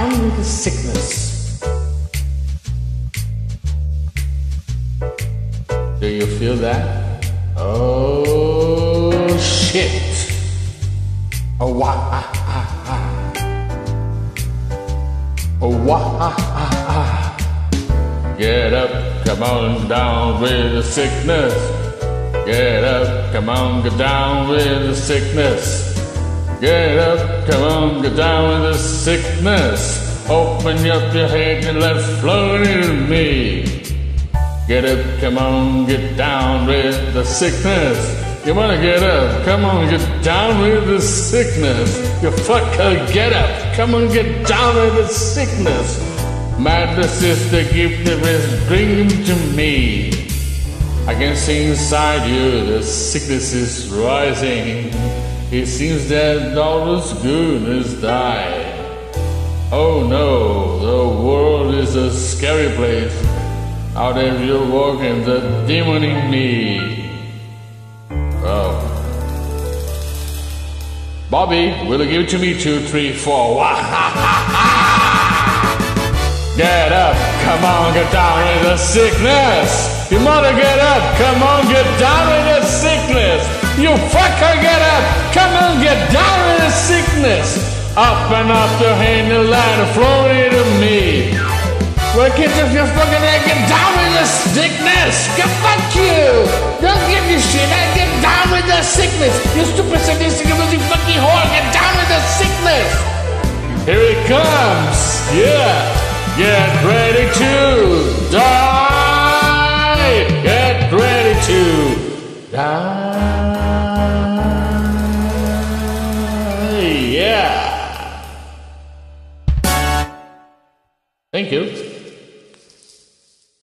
down with the sickness. Do you feel that? Oh shit! Oh wah ah ah ah. Oh wah ah ah ah. Get up, come on down with the sickness. Get up, come on, get down with the sickness. Get up, come on, get down with the sickness. Open up your head and let it flow into me. Get up, come on, get down with the sickness. You wanna get up, come on, get down with the sickness. You fucker, get up, come on, get down with the sickness. Madness is the gift that is bringing to me. I can see inside you the sickness is rising. It seems that all is good has died. Oh no, the world is a scary place. Out there you're walking, the demon in me. Oh. Bobby, will you give it to me? 2, 3, 4. Get up, come on, get down with the sickness. You mother, get up, come on, get down with the sickness. You fucker, get up, come on, get down with the sickness. Up and up your hand and let it flow into me. Well, kids, if you're fucking there, get down with the sickness. Get fuck you. Don't give me shit, man. Get down with the sickness. You stupid sadistic, you fucking whore. Get down with the sickness. Here it comes. Yeah. Get ready to die. Get ready to die. Yeah. Thank you.